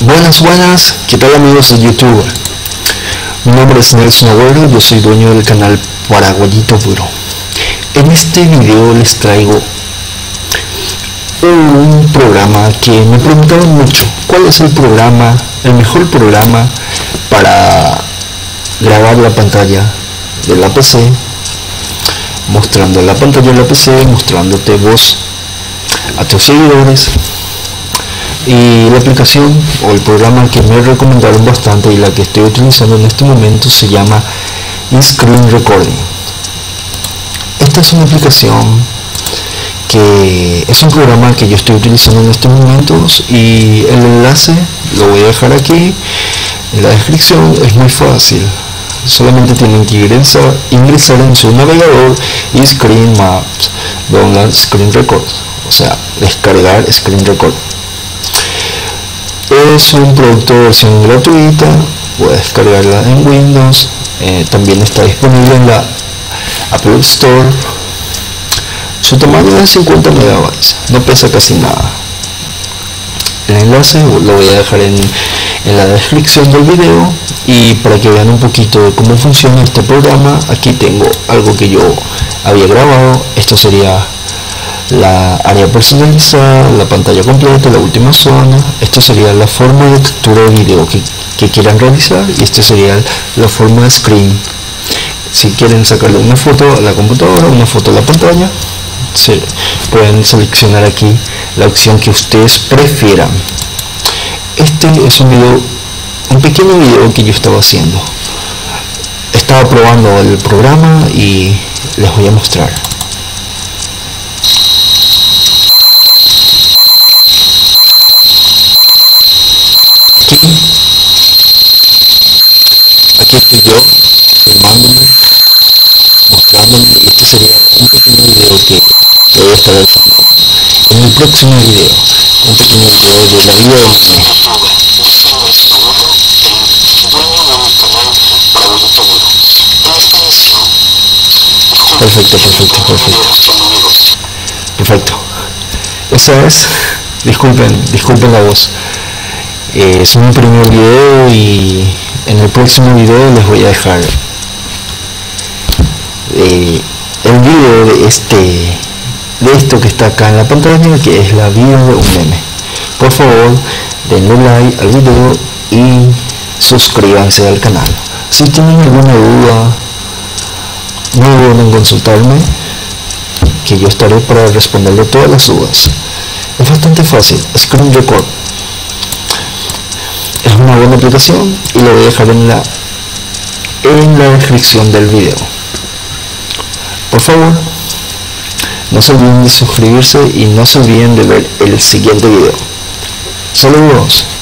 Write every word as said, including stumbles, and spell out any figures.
Buenas, buenas, ¿qué tal amigos de YouTube? Mi nombre es Nelson Agüero, yo soy dueño del canal Paraguayito Puro. En este video les traigo un programa que me preguntaban mucho. ¿Cuál es el programa, el mejor programa para grabar la pantalla de la P C? Mostrando la pantalla de la P C, mostrándote vos a tus seguidores. Y la aplicación o el programa que me recomendaron bastante y la que estoy utilizando en este momento se llama Screen Recording. Esta es una aplicación que es un programa que yo estoy utilizando en estos momentos, y el enlace lo voy a dejar aquí en la descripción. Es muy fácil, solamente tienen que ingresar, ingresar en su navegador y Screen Maps, download Screen Record, o sea, descargar Screen Record. Es un producto de versión gratuita, puedes descargarla en Windows, eh, también está disponible en la Apple Store. Su tamaño es cincuenta megabytes, no pesa casi nada. El enlace lo voy a dejar en, en la descripción del video, y para que vean un poquito de cómo funciona este programa, aquí tengo algo que yo había grabado. Esto sería la área personalizada, la pantalla completa, la última zona. Esto sería la forma de captura de video que, que quieran realizar, y esta sería la forma de screen. Si quieren sacarle una foto a la computadora, una foto a la pantalla, se pueden seleccionar aquí la opción que ustedes prefieran. Este es un video, un pequeño video que yo estaba haciendo. Estaba probando el programa y les voy a mostrar. Aquí estoy yo filmándome, mostrándome, y este sería un pequeño video que, que voy a estar haciendo en mi próximo video, un pequeño video de la vida de mi vida. Perfecto, perfecto, perfecto. Perfecto. Esa es, disculpen, disculpen la voz. Eh, es mi primer video, y en el próximo video les voy a dejar eh, el video de este de esto que está acá en la pantalla, que es la vida de un meme. Por favor, denle like al video y suscríbanse al canal. Si tienen alguna duda, no duden en consultarme, que yo estaré para responderle todas las dudas. Es bastante fácil. Screen Record es una buena aplicación, y lo voy a dejar en la en la descripción del video. Por favor, no se olviden de suscribirse y no se olviden de ver el siguiente video. Saludos.